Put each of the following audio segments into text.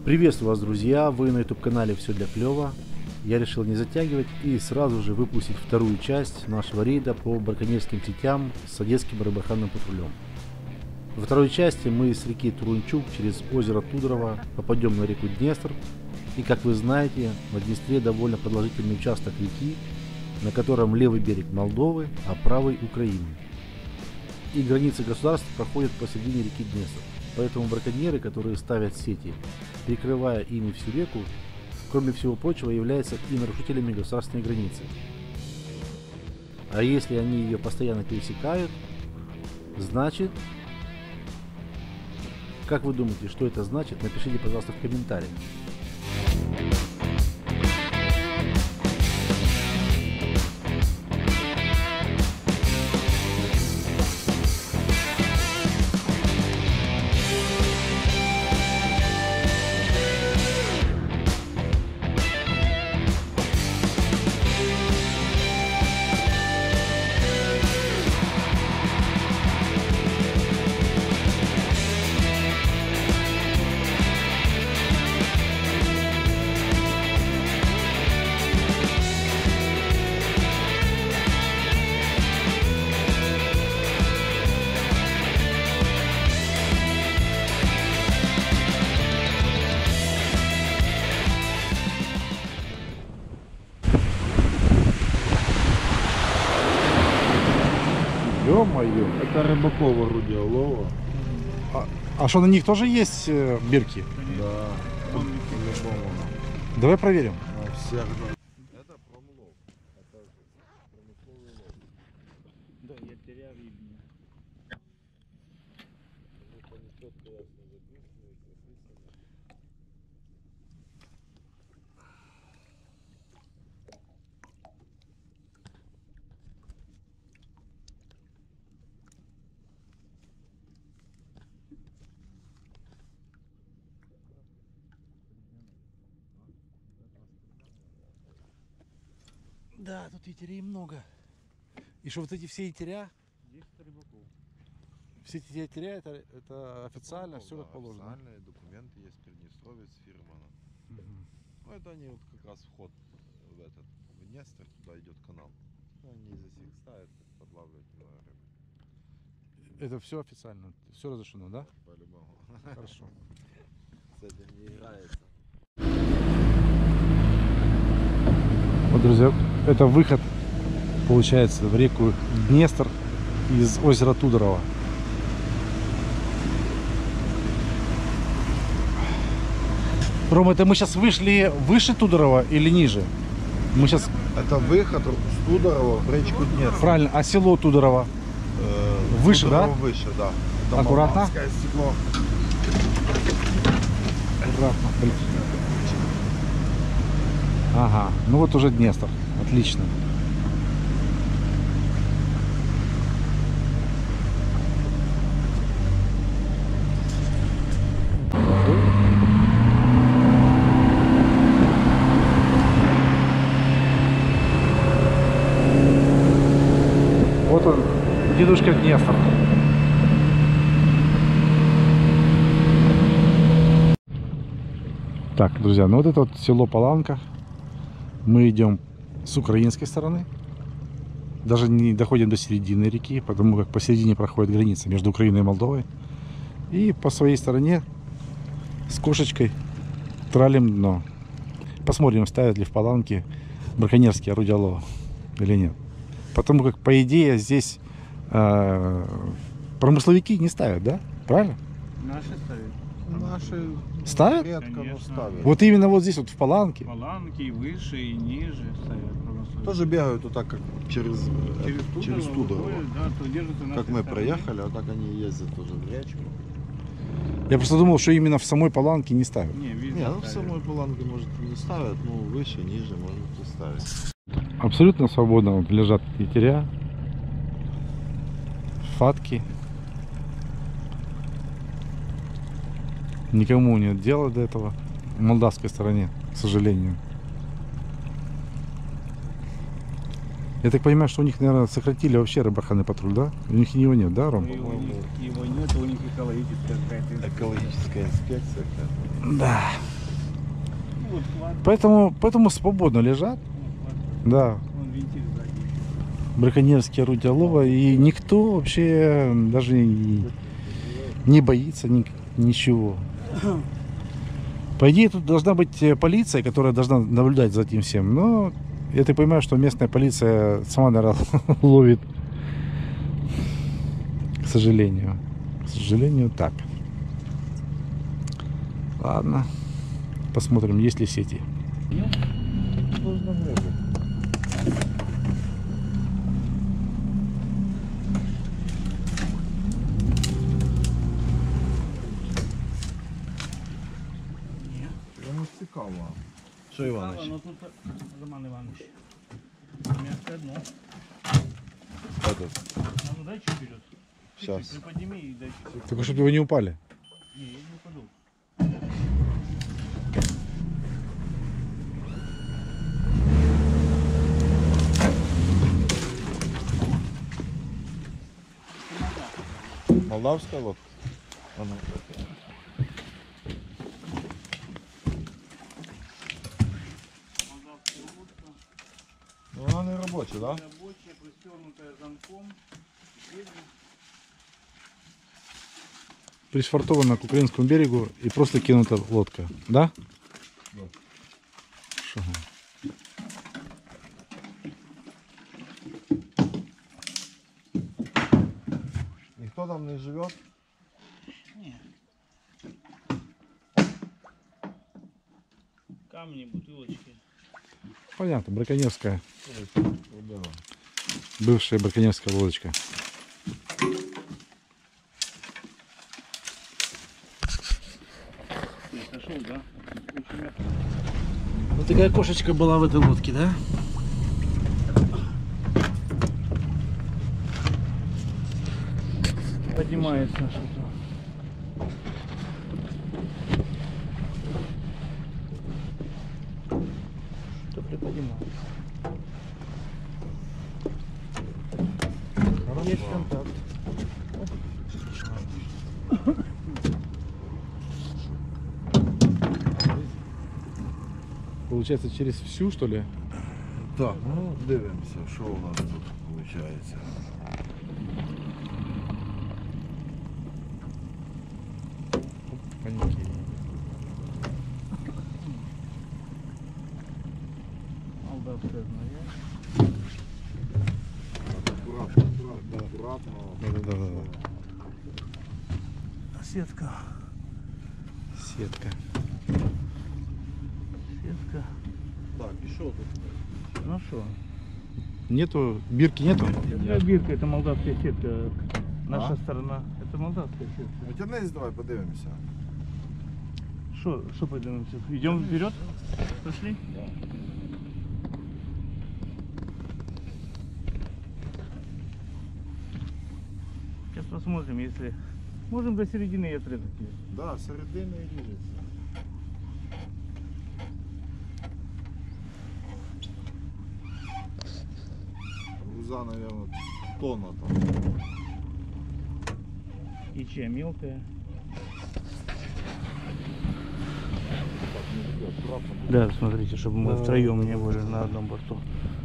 Приветствую вас, друзья! Вы на YouTube-канале «Все для клёва». Я решил не затягивать и сразу же выпустить вторую часть нашего рейда по браконьерским сетям с одесским рыбоохранным патрулем. Во второй части мы с реки Турунчук через озеро Тудрово попадем на реку Днестр. И, как вы знаете, на Днестре довольно продолжительный участок реки, на котором левый берег Молдовы, а правый Украины. И границы государств проходят посередине реки Днестр. Поэтому браконьеры, которые ставят сети, перекрывая ими всю реку, кроме всего прочего, являются и нарушителями государственной границы. А если они ее постоянно пересекают, значит... Как вы думаете, что это значит? Напишите, пожалуйста, в комментариях. Ё-моё! Это Рыбакова Рудиолова. А что, на них тоже есть бирки? Да. По-любому. Давай проверим. На всех. Это промлов. Это промысловый лов. Да, я терял видно. Да, тут етерей много. И что вот эти все етеря, 10 рыбаков. все эти етеря, это официально, все как положено. Официальные документы есть, Приднестровец, Фирмана. Ну это они вот как раз вход в этот, в Днестр, туда идет канал. Они здесь их ставят, подлавливать много рыбы. Это все официально, все разрешено, да? По-любому. Хорошо. С этим не играется. Вот, друзья, это выход, получается, в реку Днестр из озера Тудрово. Рома, это мы сейчас вышли выше Тудорова или ниже? Мы сейчас... Это выход с Тудорова в речку Днестр. Правильно, а село Тудорово? Выше, Тудорово да? Выше, да. Это Аккуратно. Молдавское стекло. Аккуратно. Ага, ну вот уже Днестр. Отлично. Вот он, дедушка Днестр. Так, друзья, ну вот это вот село Паланка. Мы идем с украинской стороны. Даже не доходим до середины реки, потому как посередине проходит граница между Украиной и Молдовой. И по своей стороне с кошечкой тралим дно. Посмотрим, ставят ли в Паланке браконьерские орудия лова или нет. Потому как, по идее, здесь промысловики не ставят, да? Правильно? Наши ставят. Наши Ставят? редко, но Конечно. ставят. Вот именно вот здесь вот в Паланке. Паланки и выше, и ниже ставят. промысловики. Тоже бегают вот так, как через Тудорово. выходят, да, то держатся на Как этой мы стороне. проехали, а так они ездят тоже в речку. Я просто думал, что именно в самой Паланке не ставят. Не, везде Не, ну в ставят. самой Паланке, может, не ставят, но выше, ниже, может и ставить. Абсолютно свободно вот лежат етеря, фатки. Никому нет дела до этого в молдавской стороне, к сожалению. Я так понимаю, что у них, наверное, сократили вообще рыбоохранный патруль, да? У них его нет, да, Ром? Его нет, у них экологическая какая-то. Экологическая инспекция. Да. вот хват. Поэтому свободно лежат. Да. Вон вентиль сзади. Браконьерские орудия лова. И никто вообще даже не боится ничего. По идее, тут должна быть полиция, которая должна наблюдать за этим всем. Но я так понимаю, что местная полиция сама, наверное, ловит. К сожалению. К сожалению, так. Ладно. Посмотрим, есть ли сети. Нужно много. Прямо цікаво. Що, Іванович? Ну тут, Роман Иванович, мягкое дно. Этот, А ну дай чуть вперед. Щас. Чуть-чуть приподними и дай чуть. Только чтобы его не упали. Не, я не упаду. молдавська лодка? А ну. Молдавская лодка. Ну, вона не робоча, так? Да? Рабочая, пристегнутая замком. Дверью. Пришвартована к украинскому берегу и просто кинута лодка. Да? Да. Шо? Ніхто там не живе? Не. Камни, бутылочки. Понятно, браконьерская. Да. Бывшая браконьерская лодочка. Ты сошел, да? Очень мягко. Вот такая кошечка была в этой лодке, да? Поднимается что-то. Что приподнимается? Есть контакт. Получается, через всю, что ли? Так, ну дивимося, що у нас тут виходить. Коньки. Молдавская змея. Аккуратно. Да. Сетка. Сетка. Сетка. Так, і що тут? Ну что? Нету, бирки нету? Это бирка, это молдавская сетка. Наша А? сторона. Это молдавская сетка. Потягнись, давай подивимося. Что пойдем? Идем вперед? Пошли? Сейчас посмотрим, если... Можем до середины и отрезать ее. Да, середина і ріжеться. Груза, наверное, тонна там. И чья мелкая. Да, смотрите, чтобы мы втроем не были на одном борту.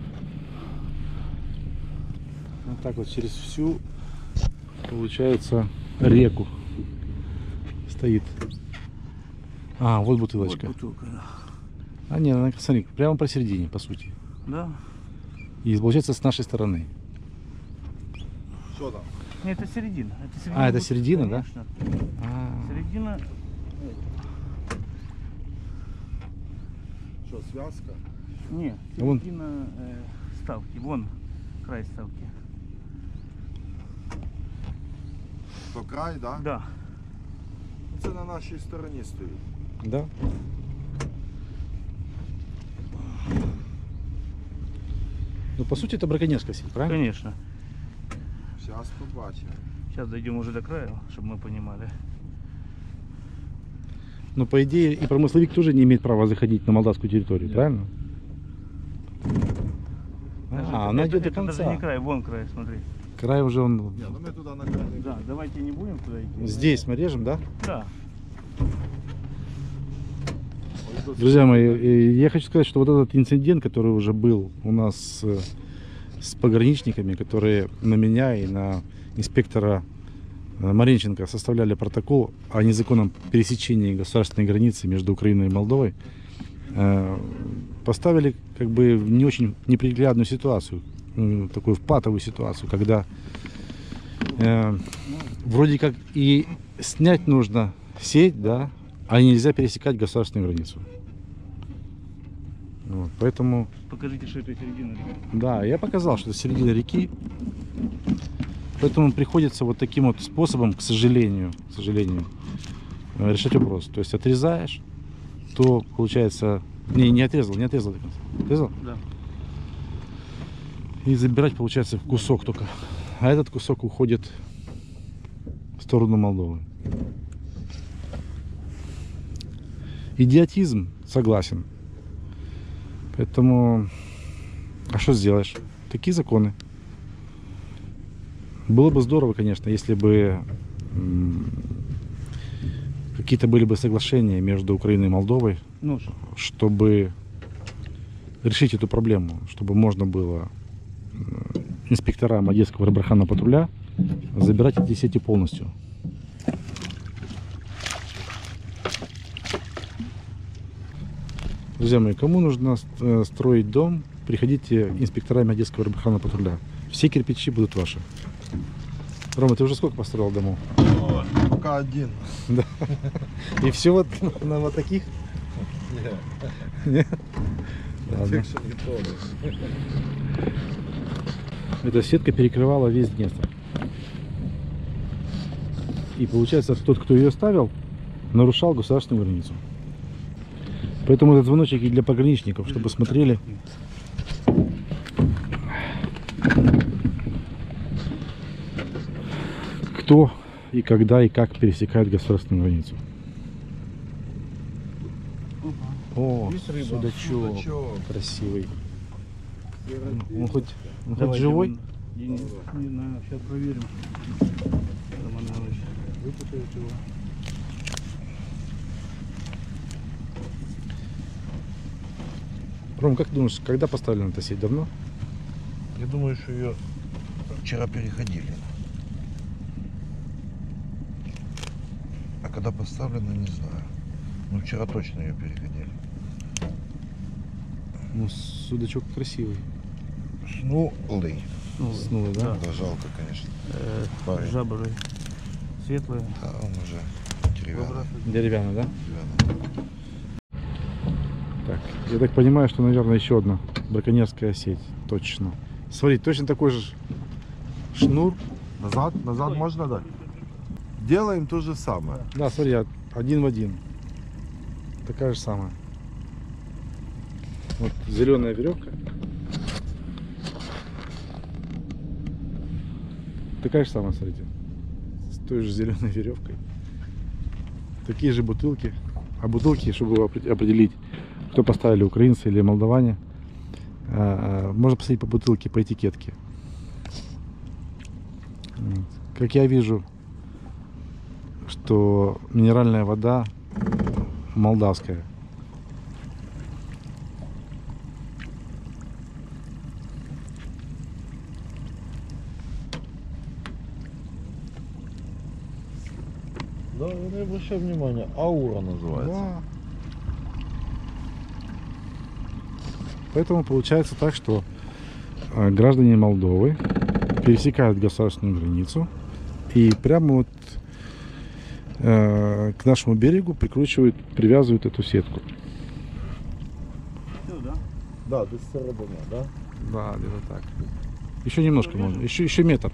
Вот так вот через всю, получается, реку стоит. А, вот бутылочка. Вот бутылка, да. А нет, она, смотри, прямо посередине, по сути. Да? И получается с нашей стороны. Що там? Нет, это середина. Это А, это бутылки, середина, да? конечно. А, Середина. Що, зв'язка? Не, Вон. середина ставки. Вон край ставки. То край, так? Да? Да. Це на нашій стороні стоїть. да. Ну, по сути, это браконьерская сеть, правильно? Конечно. Зараз побачимо. Сейчас дойдем уже до края, чтобы мы понимали. Но, по идее, и промысловик тоже не имеет права заходить на молдавскую территорию, Нет. правильно? Даже А, она идет до это конца. даже не край, вон край, смотри. Край уже он... Ні, ну ми туди на край не Да, давайте не будем туда идти. Здесь мы режем, да? Да. Друзья мои, я хочу сказать, что вот этот инцидент, который уже был у нас с пограничниками, которые на меня и на инспектора Маринченко составляли протокол о незаконном пересечении государственной границы между Украиной и Молдовой, поставили как бы в не очень неприглядную ситуацию, такую в патовую ситуацию, когда вроде как и снять нужно сеть, да, а нельзя пересекать государственную границу. Вот, поэтому... Покажите, что это середина реки. Да, я показал, что это середина реки. Поэтому приходится вот таким вот способом, к сожалению, решать вопрос. То есть отрезаешь, то получается... Не отрезал до конца. Отрезал? Да. И забирать получается кусок только. А этот кусок уходит в сторону Молдовы. Идиотизм, согласен. Поэтому, а что сделаешь? Такие законы. Было бы здорово, конечно, если бы какие-то были бы соглашения между Украиной и Молдовой, чтобы решить эту проблему, чтобы можно было инспекторам Одесского рыбоохранного патруля забирать эти сети полностью. Друзья мои, кому нужно строить дом, приходите инспекторами Одесского рыбоохранного патруля. Все кирпичи будут ваши. Рома, ты уже сколько построил домов? Пока один. Да. И все вот на вот таких? Нет. Ладно. Эта сетка перекрывала весь Днестр. И получается, тот, кто ее ставил, нарушал государственную границу. Поэтому этот звоночек и для пограничников, чтобы смотрели. Кто и когда и как пересекает государственную границу. О, судачок красивый. Он хоть живой? Не знаю, сейчас проверим. Роман Иванович выпутает его. Ром, как ты думаешь, когда поставлена эта сеть? Давно? Я думаю, что ее вчера переходили. А когда поставлена, не знаю. Но вчера точно ее переходили. Ну, судачок красивый. Снулый. Снулый, да? Да, жалко, конечно. Парень. Жабры светлые. Да, он уже деревянный. Деревянный, да? Деревянный. Так, я так понимаю, что, наверное, еще одна браконьерская сеть. Точно. Смотри, точно такой же шнур. Назад можно дать? Делаем то же самое. Да, смотри, один в один. Такая же самая. Вот зеленая веревка. Такая же самая, смотрите. С той же зеленой веревкой. Такие же бутылки. А бутылки, чтобы определить, кто поставили, украинцы или молдаване, можно посмотреть по бутылке, по этикетке. Как я вижу, что минеральная вода молдавская. Да, не обращай внимания, аура называется. Да. Поэтому получается так, что граждане Молдовы пересекают государственную границу и прямо вот к нашему берегу привязывают эту сетку. Все, да? Да, до середины, да? Да, где-то так. Еще немножко можно. Еще метр.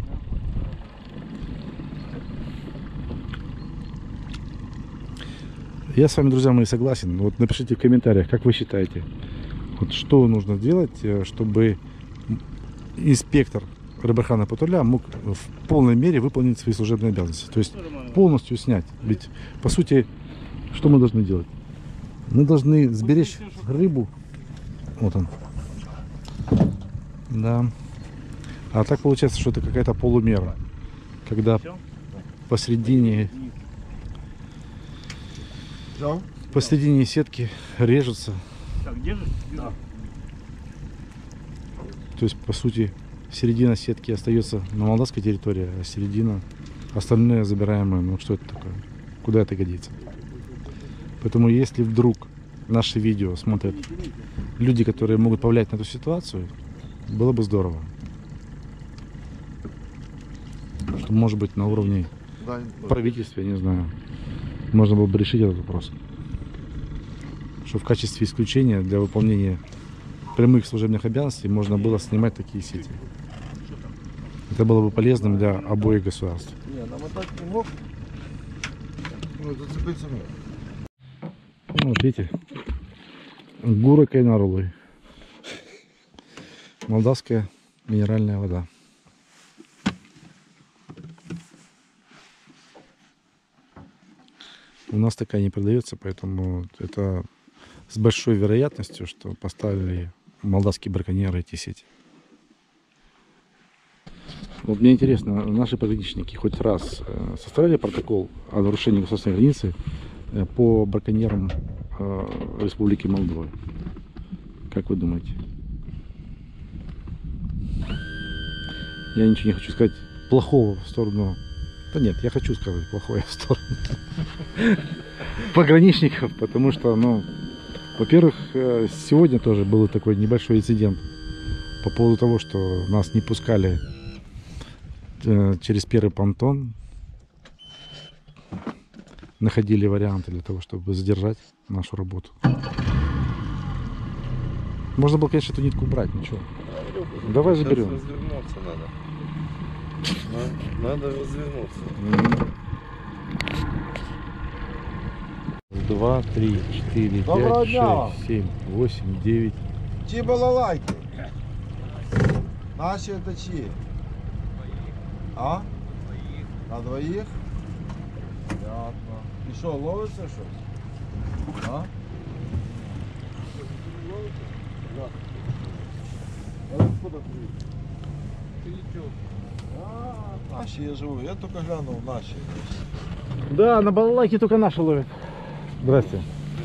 Я с вами, друзья мои, согласен. Вот напишите в комментариях, как вы считаете, вот что нужно сделать, чтобы инспектор рыбоохранного патруля мог в полной мере выполнить свои служебные обязанности. То есть полностью снять. Ведь, по сути, что мы должны делать? Мы должны сберечь рыбу. Вот он. Да. А так получается, что это какая-то полумера. Когда посередине... Все? посередине сетки режутся. Так, держишь? Да. То есть, по сути, середина сетки остается на молдавской территории, а середина, остальное забираем мы. Ну что это такое? Куда это годится? Поэтому, если вдруг наши видео смотрят люди, которые могут повлиять на эту ситуацию, было бы здорово. Что, может быть, на уровне Да, правительства, я не знаю, можно было бы решить этот вопрос. Что в качестве исключения для выполнения прямых служебных обязанностей можно было снимать такие сети. Это было бы полезным для обоих государств. не, намотать не мог. Ну, зацепиться мог. Ну, вот видите, Гура Кайнарулы. Молдавская минеральная вода. У нас такая не продается, поэтому это с большой вероятностью, что поставили молдавские браконьеры эти сети. Вот мне интересно, наши пограничники хоть раз составляли протокол о нарушении государственной границы по браконьерам Республики Молдова? Как вы думаете? Я ничего не хочу сказать плохого в сторону. Да нет, я хочу сказать плохое в сторону пограничников, потому что, ну, во-первых, сегодня тоже был такой небольшой инцидент по поводу того, что нас не пускали через первый понтон. Находили варианты для того, чтобы задержать нашу работу. Можно было, конечно, эту нитку убрать, ничего. Давай заберем. Развернуться надо. Надо развернуться. 2, 3, 4, Доброго 5, дня. 6, 7, 8, 9. Чьи балалайки? Наши это чьи? А? На двоих? Понятно. И что, ловится что? А? Наши я живу, я только глянул наши. Да, на балалайке только наши ловят. Здрасте.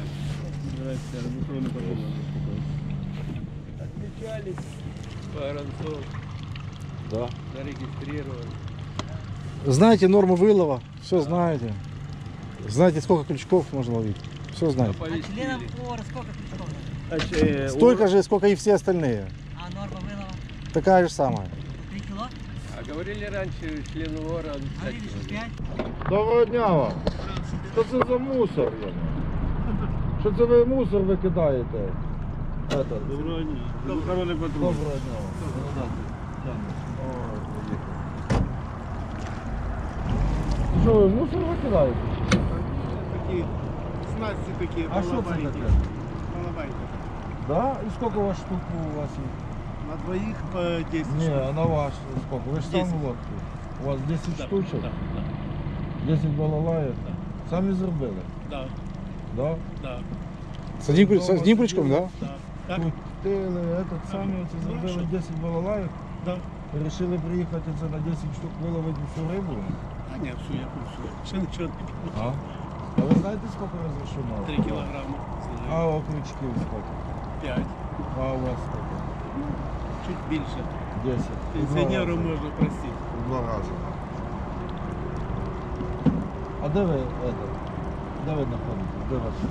Отмечались Воронцов, Да. зарегистрировали. Знаете норму вылова, все знаете. Знаете, сколько крючков можно ловить. Все знаете. Членам ОР сколько крючков? Столько же, сколько и все остальные. А норма вылова Такая же самая. 3 кило? А говорили раньше члены вора. Говорили, что 5. Доброго дня вам. Що це за мусор? Що це ви мусор викидаєте? Доброго дня. Охоронний патруль. Доброго дня вам. Що ви мусор викидаєте? Такі снасті такі. А що це таке? Балабайки. Да? І скільки у вас штук у вас є? На двоих по 10 Ні, штук. а на ваш скільки? Ви ж сам 10. в лодці. У вас 10 Да, штучок? да, 10 балалаїв? Самі зробили? да, Да? да, С одним крючком, да? да. Так? Купили, самі оце зробили 10 балалаїв. Да. Рішили приїхати це на 10 штук виловити всю рибу. А ні, все, я курсую. Ще нічого не пішло. А? А ви знаєте, скільки розрішено? 3 кілограми. А окрючків скільки? 5. А у вас скільки? Чуть більше. 10. Пенсіонеру можна простити. В 2 рази. А де ви, де ви знаходитесь? Де ваш?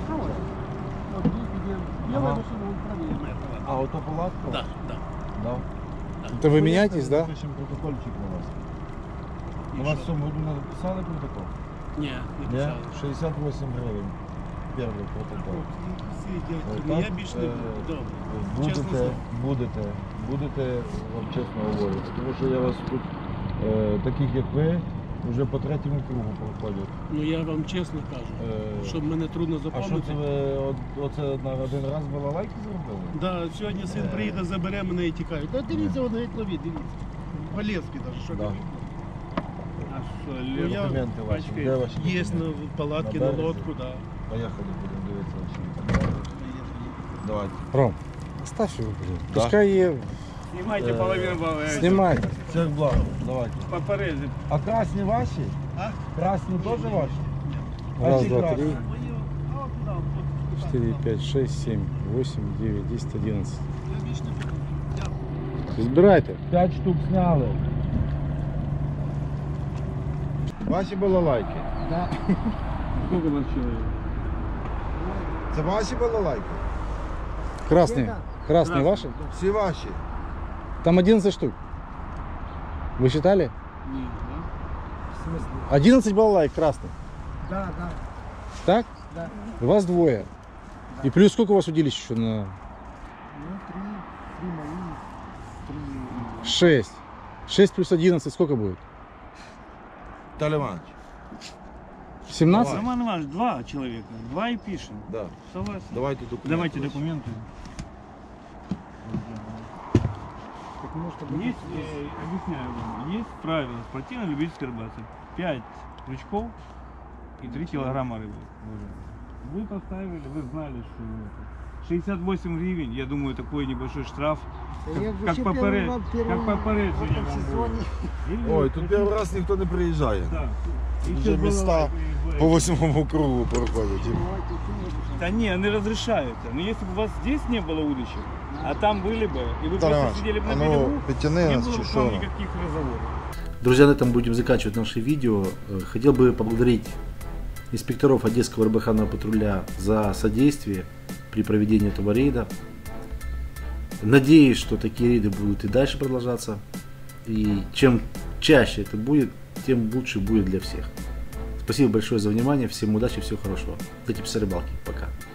Ага. А, ото палатка? Да, да. Да. Это вы меняетесь, да? Запишемо протокольчик на вас. У вас в цьому году написали протокол? Ні, не Ні? писали. 68 гривень. Перший протокол. Всі дядьки, Так, я більше не буду. Добре. Чесно Будете, вам чесно говорю, тому що я вас тут, таких як ви, вже по 3-му кругу проходять. Ну я вам чесно кажу, щоб мене трудно А що запам'ятати. це ви оце на один раз балалайки зробили? Да, сьогодні син приїде, забере мене і тікає. Та дивіться, вони як ловіть, дивіться. Полезки навіть, що Да. не видно. Ну, я- Документи ваші, де ваші Є документи? на палатки, На на березі? лодку, да. Поїхали, будемо дивитися ваші. Давайте. Ром, оставь его, блин. Да. Пускай ее Знімайте половину бали. снимай. Всех благ, давайте. Попередzi. А красні ваші? А? Красні теж ваші? Раз, А ці два, красні? три. А от туди, от 4, 5, 6, 7, 8, 9, 10, 11. Збирайте. 5 штук сняли. Ваші балалайки. Сколько у вас человек? Це ваші балалайки? Красные. Красные ваши? Всі ваші. Там 11 штук. Вы считали? Ні, да? 11 балалайк красных. Да. Так? Да. У вас двое. И плюс сколько у вас удилищ еще на... Ну, 3 мои, 3... 6. 6 плюс 11 сколько будет? Віталій Іванович. 17? Давай. Роман Иванович, 2 человека. 2 и пишем. Да. Согласен. Давайте документи. Давайте документы. Есть, объясняю вам, есть правило спортивно-любительской рыбалки. 5 крючков и 3 килограмма рыбы. Вы поставили, вы знали, что это 68 гривен, я думаю, такой небольшой штраф. Как попереджение вам будет. Ой, тут перший раз ніхто не приїжджає. Да. И Вже сейчас міста по 8-му кругу проходять. Да не, они разрешают. Но если бы у вас здесь не было удочек, а там были бы, и вы Віталій просто Іванович, сидели бы а на ну берегу, підтяни не нас было чи бы к що? вам никаких разговоров. Друзья, на этом будем заканчивать наше видео. Хотел бы поблагодарить инспекторов Одесского рыбоохранного патруля за содействие при проведении этого рейда. Надеюсь, что такие рейды будут и дальше продолжаться. И чем чаще это будет, тем лучше будет для всех. Спасибо большое за внимание, всем удачи, всего хорошего. До Типса Рыбалки, пока.